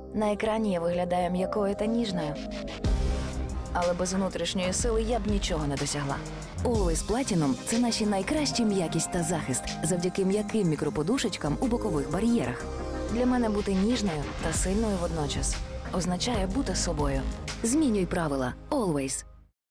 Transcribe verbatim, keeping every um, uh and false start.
На екрані я виглядаю м'якою та ніжною. Але без внутрішньої сили я б нічого не досягла. Always Platinum – це наші найкращі м'якість та захист завдяки м'яким мікроподушечкам у бокових бар'єрах. Для мене бути ніжною та сильною водночас означає бути собою. Змінюй правила. Always.